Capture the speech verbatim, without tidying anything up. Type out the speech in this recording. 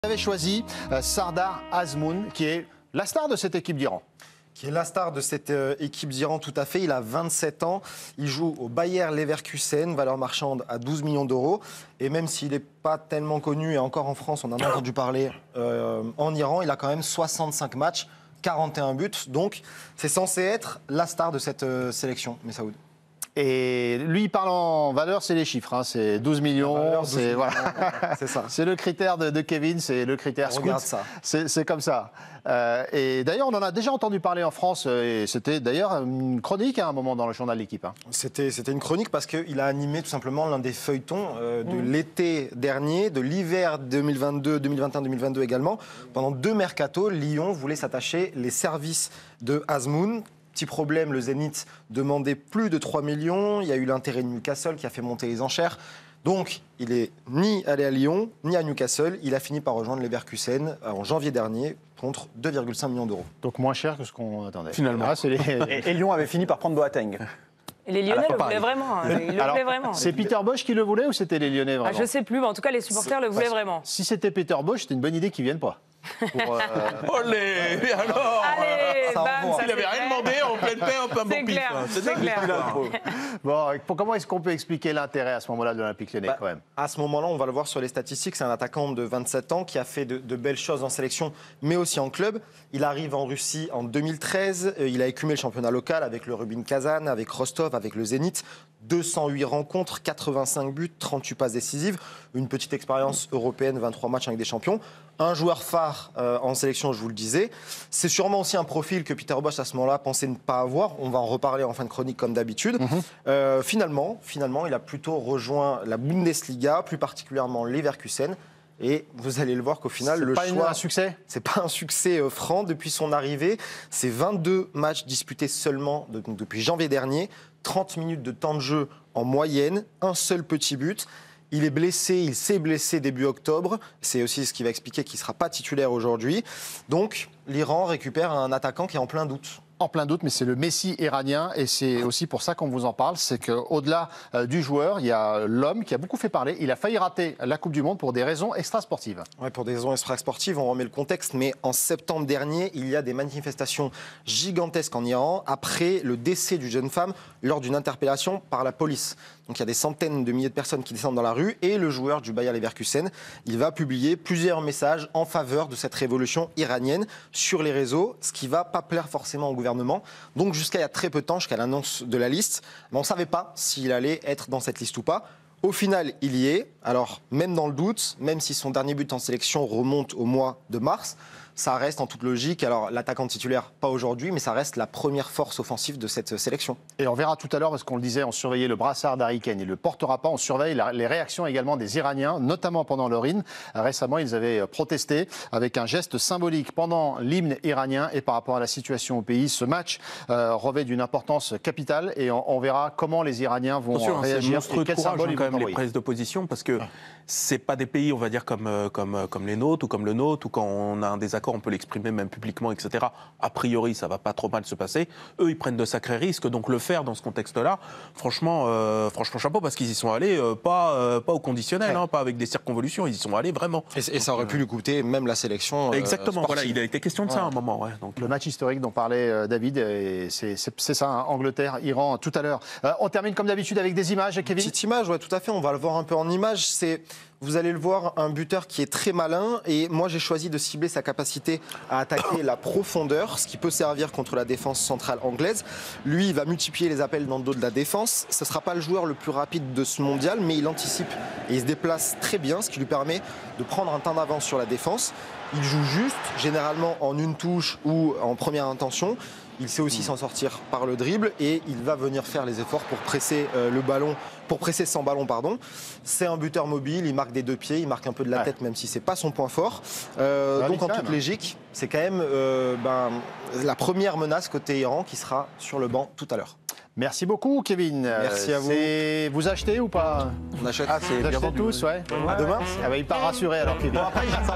Vous avez choisi euh, Sardar Azmoun, qui est la star de cette équipe d'Iran. Qui est la star de cette euh, équipe d'Iran, tout à fait. Il a vingt-sept ans, il joue au Bayer Leverkusen, valeur marchande à douze millions d'euros. Et même s'il n'est pas tellement connu, et encore en France, on en a entendu parler, euh, en Iran, il a quand même soixante-cinq matchs, quarante et un buts. Donc, c'est censé être la star de cette euh, sélection, Messaoud. Et lui, il parle en valeur, c'est les chiffres. Hein, c'est douze millions. C'est voilà. ça. C'est le critère de, de Kevin, c'est le critère scout. Regarde ça. C'est comme ça. Euh, et d'ailleurs, on en a déjà entendu parler en France. Et c'était d'ailleurs une chronique à un moment dans le journal de l'équipe. Hein. C'était une chronique parce qu'il a animé tout simplement l'un des feuilletons euh, de mmh. l'été dernier, de l'hiver deux mille vingt-deux, deux mille vingt et un, deux mille vingt-deux également. Pendant deux mercatos, Lyon voulait s'attacher les services de Azmoun. Petit problème, le Zénith demandait plus de trois millions. Il y a eu l'intérêt de Newcastle qui a fait monter les enchères. Donc, il n'est ni allé à Lyon, ni à Newcastle. Il a fini par rejoindre Leverkusen en janvier dernier contre deux virgule cinq millions d'euros. Donc moins cher que ce qu'on attendait. Finalement. Ah, les... et, et Lyon avait fini par prendre Boateng. Et les Lyonnais le voulaient vraiment. Hein. Ils le voulaient vraiment. C'est Peter Bosz qui le voulait ou c'était les Lyonnais vraiment? Ah, je ne sais plus, mais en tout cas, les supporters le voulaient vraiment. Si c'était Peter Bosz, c'était une bonne idée qu'ils ne viennent pas. Pour, euh... Olé, et alors Allez, bam, il n'avait rien demandé, en pleine paix, un peu un bon pif. C'est clair. Bon, comment est-ce qu'on peut expliquer l'intérêt à ce moment-là de l'Olympique Lyonnais bah, quand même? À ce moment-là, on va le voir sur les statistiques, c'est un attaquant de vingt-sept ans qui a fait de, de belles choses en sélection, mais aussi en club. Il arrive en Russie en deux mille treize, il a écumé le championnat local avec le Rubin Kazan, avec Rostov, avec le Zénith. deux cent huit rencontres, quatre-vingt-cinq buts, trente-huit passes décisives, une petite expérience européenne, vingt-trois matchs avec des champions. Un joueur phare euh, en sélection, je vous le disais. C'est sûrement aussi un profil que Peter Bosz, à ce moment-là, pensait ne pas avoir. On va en reparler en fin de chronique, comme d'habitude. Mm-hmm. euh, finalement, finalement, il a plutôt rejoint la Bundesliga, plus particulièrement Leverkusen. Et vous allez le voir qu'au final, le pas choix... un succès. C'est pas un succès euh, franc depuis son arrivée. C'est vingt-deux matchs disputés seulement de, donc depuis janvier dernier. trente minutes de temps de jeu en moyenne. Un seul petit but. Il est blessé, il s'est blessé début octobre. C'est aussi ce qui va expliquer qu'il ne sera pas titulaire aujourd'hui. Donc, l'Iran récupère un attaquant qui est en plein doute. En plein doute, mais c'est le Messi iranien et c'est aussi pour ça qu'on vous en parle. C'est qu'au-delà euh, du joueur, il y a l'homme qui a beaucoup fait parler. Il a failli rater la Coupe du Monde pour des raisons extrasportives. Oui, pour des raisons extrasportives, on remet le contexte. Mais en septembre dernier, il y a des manifestations gigantesques en Iran après le décès d'une jeune femme lors d'une interpellation par la police. Donc il y a des centaines de milliers de personnes qui descendent dans la rue et le joueur du Bayer Leverkusen, il va publier plusieurs messages en faveur de cette révolution iranienne sur les réseaux, ce qui ne va pas plaire forcément au gouvernement. Donc jusqu'à il y a très peu de temps, jusqu'à l'annonce de la liste, on ne savait pas s'il allait être dans cette liste ou pas. Au final, il y est. Alors, même dans le doute, même si son dernier but en sélection remonte au mois de mars, ça reste en toute logique. Alors, l'attaquant titulaire, pas aujourd'hui, mais ça reste la première force offensive de cette sélection. Et on verra tout à l'heure, parce qu'on le disait, on surveillait le brassard d'Harry Kane. Il ne le portera pas. On surveille la, les réactions également des Iraniens, notamment pendant le Rhin. Récemment, ils avaient protesté avec un geste symbolique pendant l'hymne iranien. Et par rapport à la situation au pays, ce match euh, revêt d'une importance capitale. Et on, on verra comment les Iraniens vont sûr, réagir. C'est monstrueux de courage, hein, quand même, les prises d'opposition, parce que c'est pas des pays, on va dire, comme, comme, comme les nôtres ou comme le nôtre, ou quand on a un désaccord, on peut l'exprimer même publiquement, et cetera. A priori, ça va pas trop mal se passer. Eux, ils prennent de sacrés risques, donc le faire dans ce contexte-là, franchement, euh, franchement, chapeau, parce qu'ils y sont allés euh, pas, euh, pas au conditionnel, ouais. hein, pas avec des circonvolutions, ils y sont allés vraiment. Et, et ça aurait pu lui coûter même la sélection. Euh, Exactement, sportive. Voilà, il a été question de ouais. ça à un moment. Ouais, donc. Le match historique dont parlait euh, David, c'est ça, hein, Angleterre, Iran, tout à l'heure. Euh, on termine comme d'habitude avec des images, Kevin. Petite image, ouais, tout à fait, on va le voir un peu en image. C'est, vous allez le voir, un buteur qui est très malin. Et moi, j'ai choisi de cibler sa capacité à attaquer la profondeur, ce qui peut servir contre la défense centrale anglaise. Lui, il va multiplier les appels dans le dos de la défense. Ce ne sera pas le joueur le plus rapide de ce mondial, mais il anticipe et il se déplace très bien, ce qui lui permet de prendre un temps d'avance sur la défense. Il joue juste, généralement en une touche ou en première intention. Il sait aussi s'en sortir par le dribble et il va venir faire les efforts pour presser euh, le ballon, pour presser sans ballon, pardon. C'est un buteur mobile, il marque des deux pieds, il marque un peu de la ouais. tête, même si c'est pas son point fort. Euh, donc en toute même. logique, c'est quand même euh, ben, la première menace côté Iran qui sera sur le banc tout à l'heure. Merci beaucoup, Kevin. Merci à vous. Vous achetez ou pas? On achète. Ah, c'est bien vendu tous, ouais. À demain. Ah bah, il part rassuré alors, Kevin.